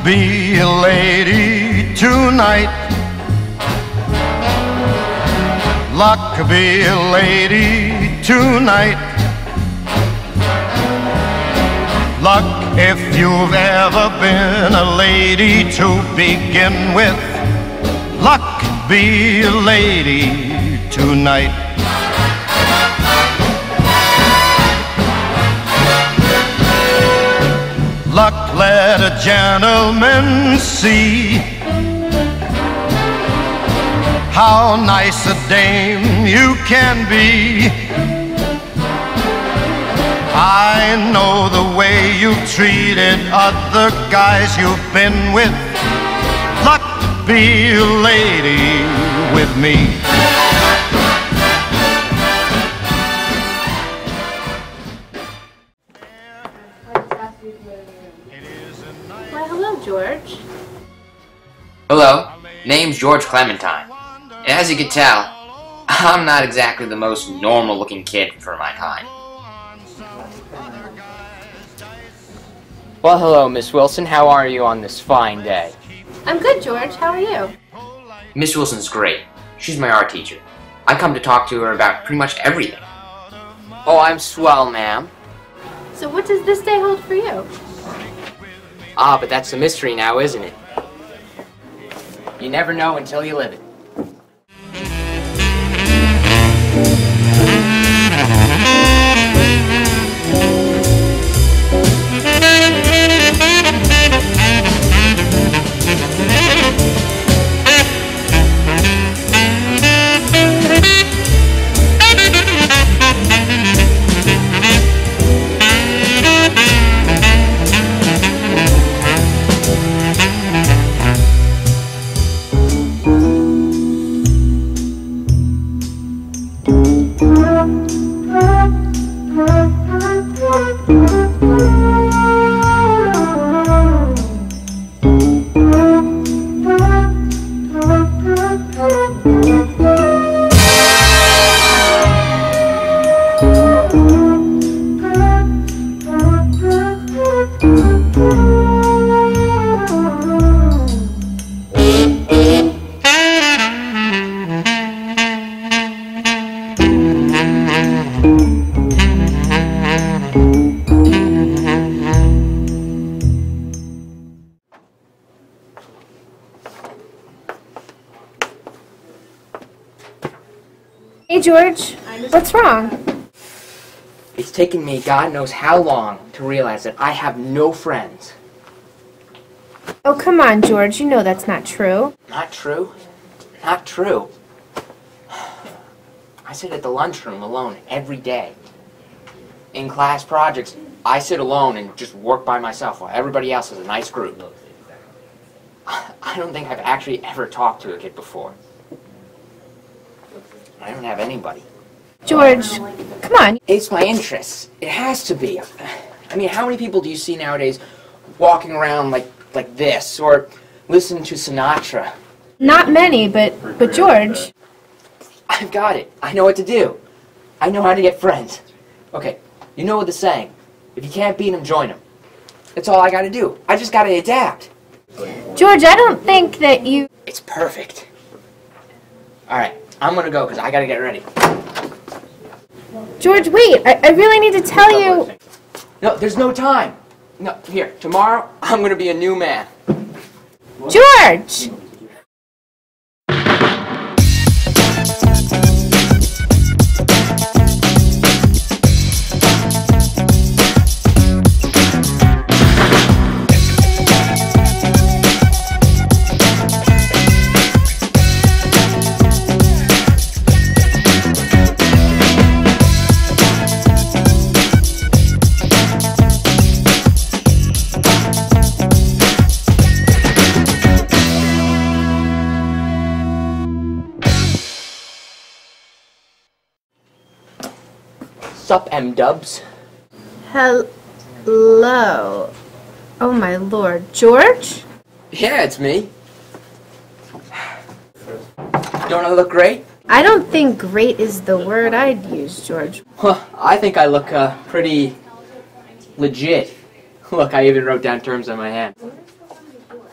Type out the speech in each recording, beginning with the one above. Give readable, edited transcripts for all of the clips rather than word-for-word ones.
be a lady tonight. Luck be a lady tonight. Luck if you've ever been a lady to begin with. Luck be a lady tonight. Luck let a gentleman see how nice a dame you can be. I know the way you've treated other guys you've been with. Luck be a lady with me. Why, hello, George. Hello, name's George Clementine. And as you can tell, I'm not exactly the most normal-looking kid for my kind. Well, hello, Miss Wilson. How are you on this fine day? I'm good, George. How are you? Miss Wilson's great. She's my art teacher. I come to talk to her about pretty much everything. Oh, I'm swell, ma'am. So what does this day hold for you? Ah, but that's a mystery now, isn't it? You never know until you live it. Hey, George. What's wrong? It's taken me God knows how long to realize that I have no friends. Oh, come on, George. You know that's not true. Not true? Not true. I sit at the lunchroom alone every day. In class projects, I sit alone and just work by myself while everybody else is a nice group. I don't think I've actually ever talked to a kid before. I don't have anybody. George, come on. It's my interests. It has to be. I mean, how many people do you see nowadays walking around like this, or listen to Sinatra? Not many, but George. I've got it. I know what to do. I know how to get friends. Okay, you know the saying. If you can't beat them, join them. That's all I gotta do. I just gotta adapt. George, I don't think that you... It's perfect. Alright, I'm gonna go because I gotta get ready. George, wait. I really need to tell you... No, there's no time. No, here, tomorrow, I'm gonna be a new man. George! Sup, M-dubs? Hello. Oh, my Lord. George? Yeah, it's me. Don't I look great? I don't think great is the word I'd use, George. Well, I think I look pretty legit. Look, I even wrote down terms on my hand.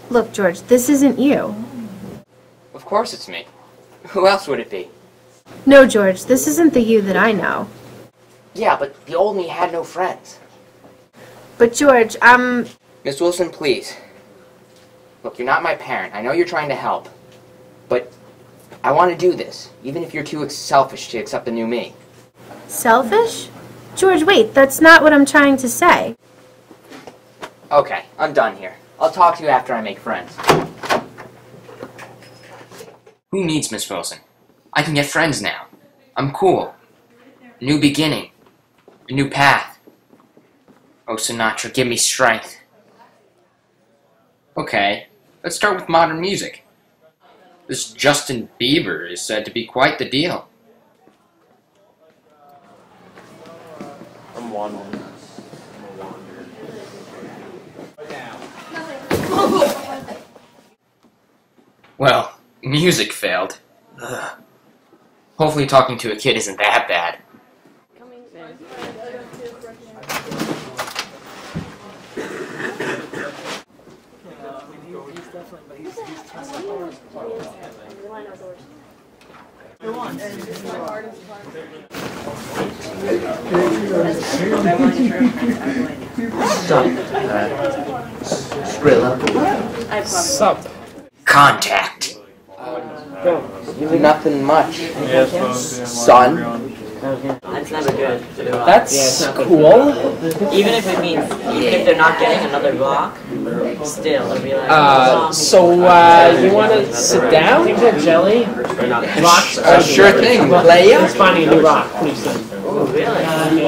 Look, George, this isn't you. Of course it's me. Who else would it be? No, George, this isn't the you that I know. Yeah, but the old me had no friends. But George, Miss Wilson, please. Look, you're not my parent. I know you're trying to help. But I want to do this, even if you're too selfish to accept the new me. selfish? George, wait, that's not what I'm trying to say. Okay, I'm done here. I'll talk to you after I make friends. Who needs Miss Wilson? I can get friends now. I'm cool. A new beginning. A new path. Oh, Sinatra, give me strength. Okay, let's start with modern music. This Justin Bieber is said to be quite the deal. I'm wandering. Well, music failed. Ugh. Hopefully talking to a kid isn't that bad. Sup? Contact. Nothing much. Son? That's never good. That's cool. Even if it means, even if they're not getting another rock, still, they'll be like, You want to sit down? Jelly? Rocks? Sure thing, playa. Let's find a new rock, please. oh, really?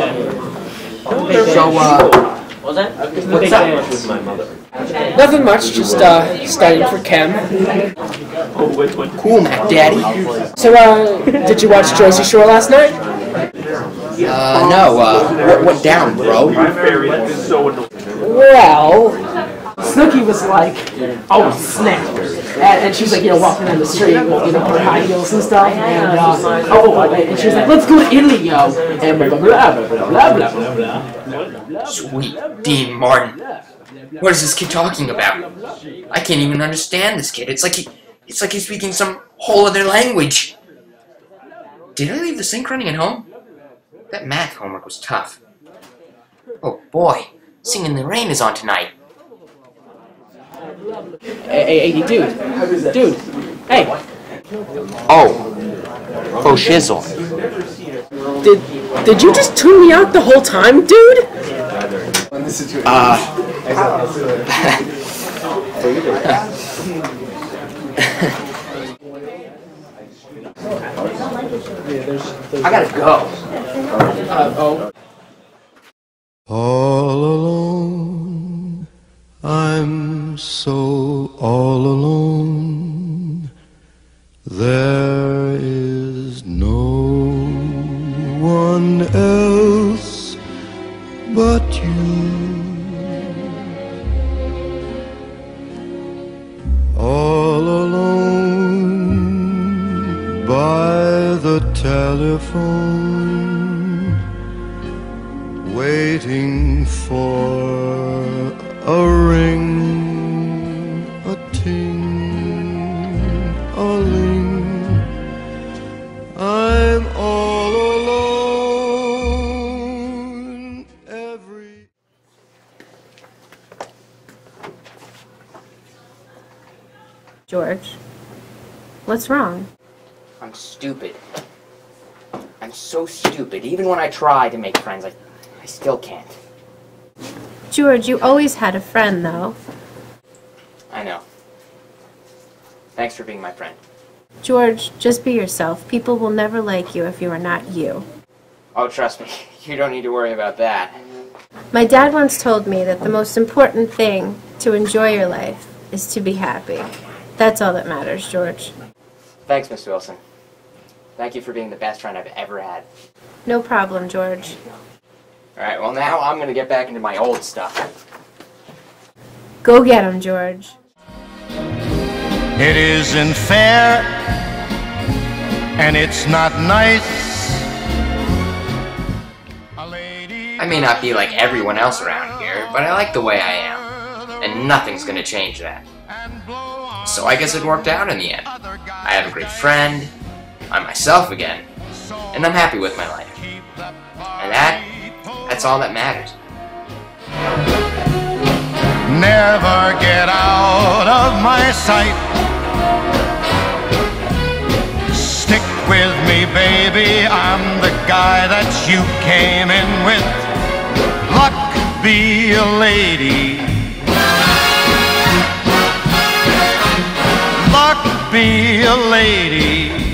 So, Was it? What's up? Nothing much, just studying for chem. cool, Mac Daddy. So, did you watch Jersey Shore last night? No, what went down, bro? Well, Snooki was like, oh snap. And she was like, walking down the street with, her high heels and stuff. And, and she was like, let's go to Italy, yo. And blah, blah, blah, blah, blah, blah, blah. Sweet Dean Martin. What is this kid talking about? I can't even understand this kid. It's like he's speaking some whole other language. Did I leave the sink running at home? That math homework was tough. Oh boy, Singing in the Rain is on tonight. Hey, dude, hey. Oh shizzle. Did you just tune me out the whole time, dude? I gotta go. All alone, I'm so all alone. There is no one else but you. All alone by the telephone, waiting for a ring, a ting-a-ling. I'm all alone every... George, what's wrong? I'm stupid. I'm so stupid. Even when I try to make friends, I still can't. George, you always had a friend, though. I know. Thanks for being my friend. George, just be yourself. People will never like you if you are not you. Oh, trust me, you don't need to worry about that. My dad once told me that the most important thing to enjoy your life is to be happy. That's all that matters, George. Thanks, Miss Wilson. Thank you for being the best friend I've ever had. No problem, George. Alright, well now I'm gonna get back into my old stuff. Go get him, George. It isn't fair, and it's not nice. A lady... I may not be like everyone else around here, but I like the way I am. And nothing's gonna change that. So I guess it worked out in the end. I have a great friend, I'm myself again, and I'm happy with my life. And that's all that matters. Never get out of my sight. Stick with me, baby, I'm the guy that you came in with. Luck be a lady. Luck be a lady.